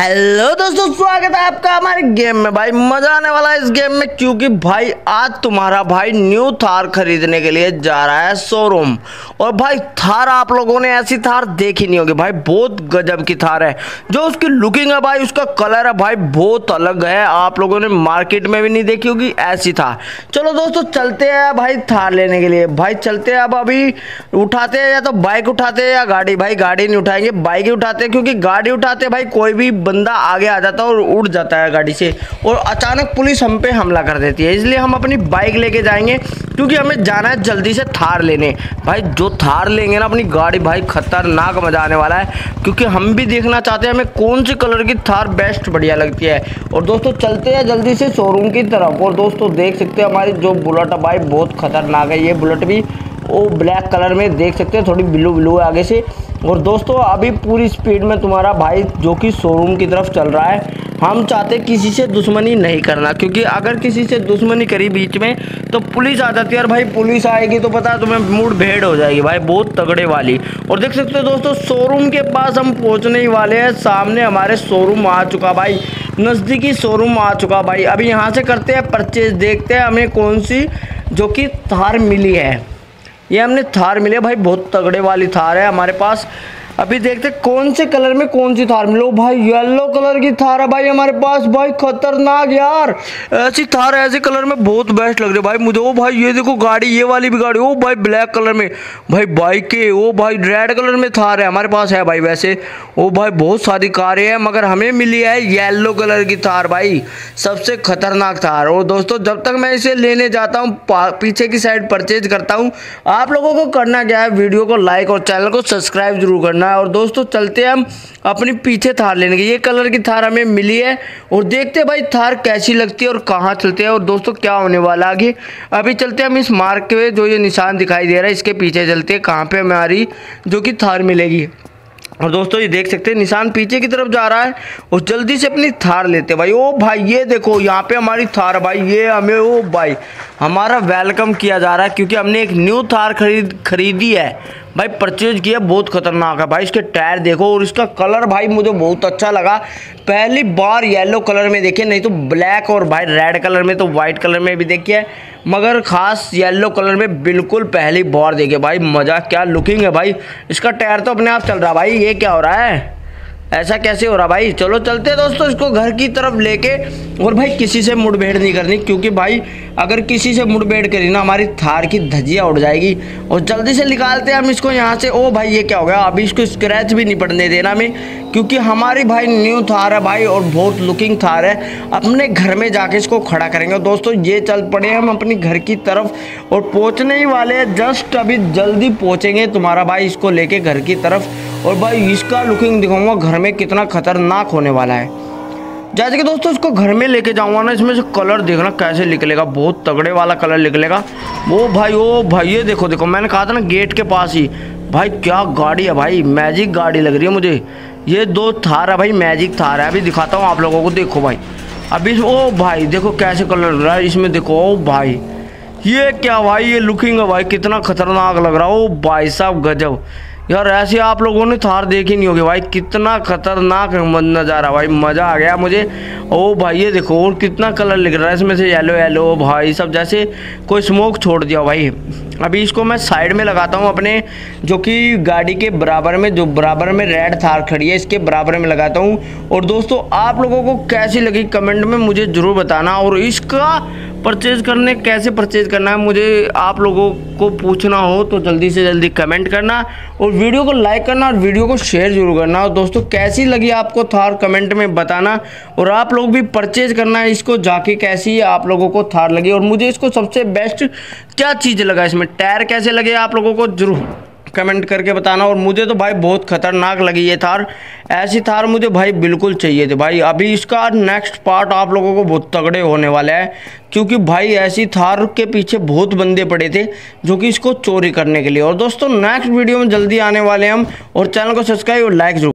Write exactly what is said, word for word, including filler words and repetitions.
Hello दोस्तों, स्वागत है आपका हमारे गेम में। भाई मजा आने वाला है इस गेम में, क्योंकि भाई आज तुम्हारा भाई न्यू थार खरीदने के लिए जा रहा है शोरूम। और भाई थार आप लोगों ने ऐसी थार देखी नहीं होगी भाई, बहुत गजब की थार है। जो उसकी लुकिंग है भाई, उसका कलर है भाई बहुत अलग है, आप लोगों ने मार्केट में भी नहीं देखी होगी ऐसी थार। चलो दोस्तों चलते हैं भाई थार लेने के लिए। भाई चलते हैं, अब अभी उठाते हैं या तो बाइक उठाते हैं या गाड़ी। भाई गाड़ी नहीं उठाएंगे, बाइक ही उठाते हैं, क्योंकि गाड़ी उठाते भाई कोई भी बंदा आगे आ जाता है और उड़ जाता है गाड़ी से, और अचानक पुलिस हम पे हमला कर देती है। इसलिए हम अपनी बाइक लेके जाएंगे, क्योंकि हमें जाना है जल्दी से थार लेने। भाई जो थार लेंगे ना अपनी गाड़ी, भाई खतरनाक मजा आने वाला है, क्योंकि हम भी देखना चाहते हैं हमें कौन सी कलर की थार बेस्ट बढ़िया लगती है। और दोस्तों चलते हैं जल्दी से शोरूम की तरफ। और दोस्तों देख सकते हैं हमारी जो बुलेट है भाई बहुत खतरनाक है। ये बुलेट भी वो ब्लैक कलर में देख सकते हैं, थोड़ी ब्लू ब्लू है आगे से। और दोस्तों अभी पूरी स्पीड में तुम्हारा भाई जो कि शोरूम की तरफ चल रहा है। हम चाहते किसी से दुश्मनी नहीं करना, क्योंकि अगर किसी से दुश्मनी करी बीच में तो पुलिस आ जाती है, और भाई पुलिस आएगी तो पता है तुम्हें मूड भेड़ हो जाएगी भाई, बहुत तगड़े वाली। और देख सकते हो दोस्तों शोरूम के पास हम पहुंचने ही वाले हैं। सामने हमारे शोरूम आ चुका भाई, नज़दीकी शोरूम आ चुका भाई। अभी यहाँ से करते हैं परचेज, देखते हैं हमें कौन सी जो कि थार मिली है। ये हमने थार मिले भाई, बहुत तगड़े वाली थार है हमारे पास। अभी देखते कौन से कलर में कौन सी थार मिलो। भाई येलो कलर की थार है भाई हमारे पास। भाई खतरनाक यार, ऐसी थार ऐसे कलर में बहुत बेस्ट लग रही है भाई मुझे। ओ भाई ये देखो गाड़ी, ये वाली भी गाड़ी, ओ भाई ब्लैक कलर में भाई बाइक है। ओ भाई रेड कलर में थार है हमारे पास है भाई वैसे। ओ भाई बहुत सारी कारें हैं, मगर हमें मिली है येलो कलर की थार भाई, सबसे खतरनाक थार। और दोस्तों जब तक मैं इसे लेने जाता हूँ, पीछे की साइड परचेज करता हूँ, आप लोगों को करना क्या है, वीडियो को लाइक और चैनल को सब्सक्राइब जरूर करना। और दोस्तों चलते हैं हम अपनी पीछे थार लेने की। ये कलर की थार हमें मिली है, और देखते हैं भाई थार कैसी लगती है और कहाँ चलते हैं, और दोस्तों क्या होने वाला आगे। अभी चलते हैं हम इस मार्ग पे, जो ये निशान दिखाई दे रहा है इसके पीछे चलते हैं, कहाँ पे हमारी जो कि थार मिलेगी। और दोस्तों ये देख सकते हैं निशान पीछे की तरफ जा रहा है, और जल्दी से अपनी थार लेते हैं भाई। ओ भाई ये देखो यहाँ पे हमारी थार भाई, ये हमें ओ भाई हमारा वेलकम किया जा रहा है, क्योंकि हमने एक न्यू थार खरीद खरीदी है भाई, परचेज किया। बहुत खतरनाक है भाई, इसके टायर देखो, और इसका कलर भाई मुझे बहुत अच्छा लगा। पहली बार येलो कलर में देखे, नहीं तो ब्लैक और भाई रेड कलर में, तो वाइट कलर में भी देखिए, मगर खास येलो कलर में बिल्कुल पहली बार देखे भाई। मज़ा, क्या लुकिंग है भाई। इसका टायर तो अपने आप चल रहा भाई, ये क्या हो रहा है, ऐसा कैसे हो रहा भाई। चलो चलते हैं दोस्तों इसको घर की तरफ लेके। और भाई किसी से मुठभेड़ नहीं करनी, क्योंकि भाई अगर किसी से मुठभेड़ करी ना, हमारी थार की धज्जियाँ उड़ जाएगी। और जल्दी से निकालते हैं हम इसको यहाँ से। ओ भाई ये क्या हो गया, अभी इसको स्क्रैच भी नहीं पड़ने देना हमें, क्योंकि हमारी भाई न्यू थार है भाई, और बहुत लुकिंग थार है। अपने घर में जाके इसको खड़ा करेंगे। दोस्तों ये चल पड़े हम अपनी घर की तरफ, और पहुँचने ही वाले हैं, जस्ट अभी जल्दी पहुँचेंगे तुम्हारा भाई इसको लेके घर की तरफ। और भाई इसका लुकिंग दिखाऊंगा घर में कितना खतरनाक होने वाला है। जैसे कि दोस्तों इसको घर में लेके जाऊंगा ना, इसमें से कलर देखना कैसे निकलेगा, बहुत तगड़े वाला कलर निकलेगा। वो भाई ओ भाई ये देखो देखो, मैंने कहा था ना गेट के पास ही। भाई क्या गाड़ी है भाई, मैजिक गाड़ी लग रही है मुझे। ये दो थार है भाई, मैजिक थार है। अभी दिखाता हूँ आप लोगों को, देखो भाई अभी। ओ भाई देखो कैसे कलर लग रहा है इसमें, देखो ओ भाई ये क्या भाई, ये लुकिंग है भाई, कितना खतरनाक लग रहा है। ओ भाई साहब गजब यार, ऐसे आप लोगों ने थार देखी नहीं होगी भाई, कितना खतरनाक नज़ारा भाई, मज़ा आ गया मुझे। ओ भाई ये देखो, और कितना कलर लिख रहा है इसमें से, येलो येलो भाई सब, जैसे कोई स्मोक छोड़ दिया भाई। अभी इसको मैं साइड में लगाता हूँ अपने जो कि गाड़ी के बराबर में, जो बराबर में रेड थार खड़ी है इसके बराबर में लगाता हूँ। और दोस्तों आप लोगों को कैसी लगी कमेंट में मुझे ज़रूर बताना, और इसका परचेज करने कैसे परचेज करना है मुझे आप लोगों को पूछना हो तो जल्दी से जल्दी कमेंट करना, और वीडियो को लाइक करना, और वीडियो को शेयर जरूर करना। और दोस्तों कैसी लगी आपको थार कमेंट में बताना, और आप लोग भी परचेज करना है इसको जाके, कैसी आप लोगों को थार लगी, और मुझे इसको सबसे बेस्ट क्या चीज़ लगा, इसमें टायर कैसे लगे आप लोगों को जरूर कमेंट करके बताना। और मुझे तो भाई बहुत खतरनाक लगी ये थार, ऐसी थार मुझे भाई बिल्कुल चाहिए थी भाई। अभी इसका नेक्स्ट पार्ट आप लोगों को बहुत तगड़े होने वाला है, क्योंकि भाई ऐसी थार के पीछे बहुत बंदे पड़े थे जो कि इसको चोरी करने के लिए। और दोस्तों नेक्स्ट वीडियो में जल्दी आने वाले हम, और चैनल को सब्सक्राइब और लाइक जरूर